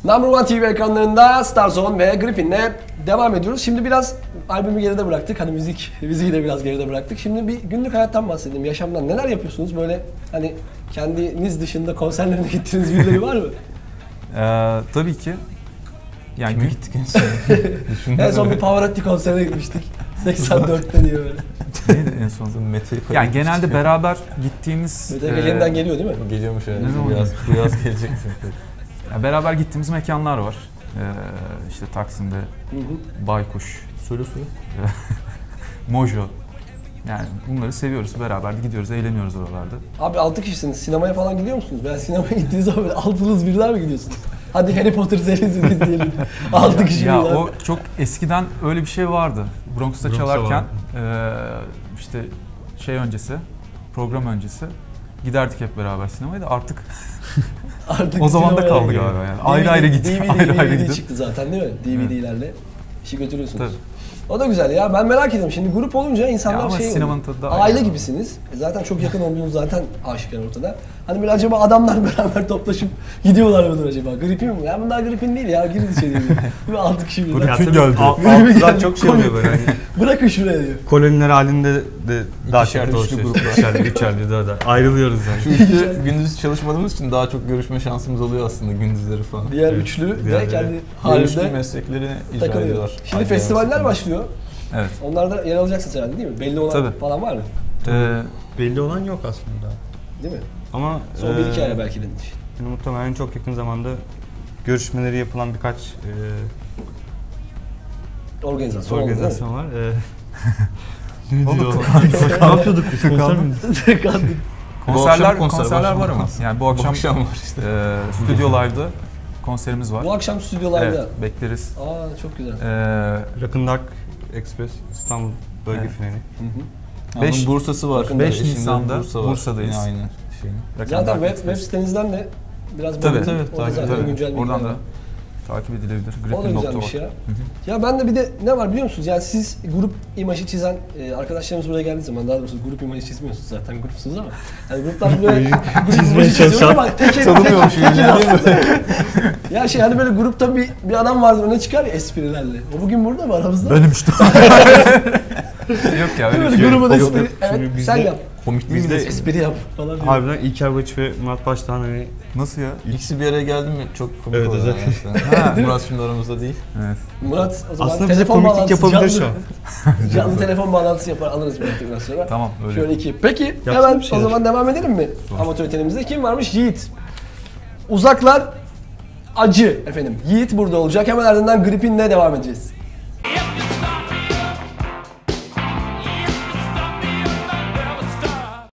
Number One TV ekranlarında Starzone ve Gripin'le devam ediyoruz. Şimdi biraz albümü geride bıraktık. Hani müziği de biraz geride bıraktık. Şimdi bir günlük hayattan bahsedelim, yaşamdan. Neler yapıyorsunuz böyle hani kendiniz dışında konserlerine gittiğiniz birileri var mı? Tabii ki. Yani kime gittik en son? En son bir Pavarotti konserine gitmiştik. 84'te diye böyle. Neydi en son? Yani genelde beraber gittiğimiz... Mete yeniden geliyor değil mi? Geliyormuş yani. Bu yaz gelecek çünkü. Yani beraber gittiğimiz mekanlar var. İşte Taksim'de Baykuş, Söyle. Mojo. Yani bunları seviyoruz. Beraber de gidiyoruz, eğleniyoruz oralarda. Abi 6 kişisiniz. Sinemaya falan gidiyor musunuz? Ben sinemaya gittiğiniz zaman böyle altınız birler mi gidiyorsunuz? Hadi Harry Potter serisini izleyelim. 6 kişi ya birler. o çok eskiden öyle bir şey vardı. Bronx'ta çalarken işte program öncesi giderdik hep beraber sinemaya da artık o zaman da kaldı galiba yani. Ayrı ayrı DVD çıktı zaten değil mi? DVD'lerle işi götürüyorsunuz. Tabii. O da güzel ya. Ben merak ediyorum. Şimdi grup olunca insanlar sinemanın tadı da aile gibisiniz. Zaten çok yakın olduğunuz zaten aşikar ortada. Hani böyle acaba adamlar beraber toplaşıp gidiyorlar mıdır acaba? Gripin mi? Ya bunlar gripin değil ya. Girin içeri diyor. Ve 6 kişi bir. Gripin geldi. Altından çok şey oluyor böyle. Hani. Bırakın şuraya diyor. Koloniler halinde de daha İkişerli, üçlü gruplar. İçeride daha ayrılıyoruz yani. Şu işte gündüz çalışmadığımız için daha çok görüşme şansımız oluyor aslında gündüzleri falan. Diğer üçlü de kendi halinde mesleklerini icra takılıyor. ediyorlar. Şimdi festivaller başlıyor. Evet. Onlarda yer alacaksınız herhalde değil mi? Belli olan falan var mı? Belli olan yok aslında. Değil mi? Ama son bir iki ay belki denilmiş. Muhtemelen çok yakın zamanda görüşmeleri yapılan birkaç organizasyon var. Ne yapıyorduk biz? Konserler var ama. Yani bu akşam var işte. Studio Live'da konserimiz var. Bu akşam Studio Live'da. Evet, bekleriz. Çok güzel. Rock'n Dark Express İstanbul bölge finali. 5 Bursa'sı var. 5 Nisan'da Bursa'dayız. Yine aynı şeyin. Zaten web sitenizden de biraz tabii, oradan da takip edilebilir. O da güzelmiş ya. Ya ben de bir de ne var biliyor musunuz? Yani siz grup imajı çizen arkadaşlarımız buraya geldiği zaman, daha doğrusu grup imajı çizmiyorsunuz zaten, grupsunuz ama yani gruplar böyle grup imajı çiziyor ama tanımıyormuş ya hani böyle grupta bir adam vardır, öne çıkar ya esprilerle. O bugün burada mı aramızda? Benim işte. Yok ya öyle bir şey. Grubun espri. Evet sen yap. Komik bizde espri yap falan diyor. Harbiden İlker Baç ve Murat Baş'tan hani... Nasıl ya? İkisi bir araya geldi mi çok komik evet, oluyor yani. Murat şimdi aramızda değil. Evet. Murat o zaman aslında bize komiklik yapabilir şu an. Canlı telefon bağlantısı alırız biraz sonra. Tamam öyle. Şöyle iki. Peki hemen o zaman devam edelim mi? Amatör yeteneğimizde kim varmış? Yiğit. Uzaklar acı efendim. Yiğit burada olacak. Hemen ardından Gripin'le devam edeceğiz.